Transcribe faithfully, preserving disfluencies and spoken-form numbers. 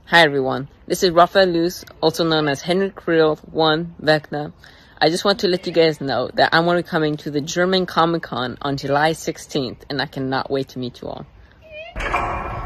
Hi everyone, this is Raphael Luce, also known as Henry Creel one Vecna. I just want to let you guys know that I'm going to be coming to the German Comic Con on July sixteenth, and I cannot wait to meet you all.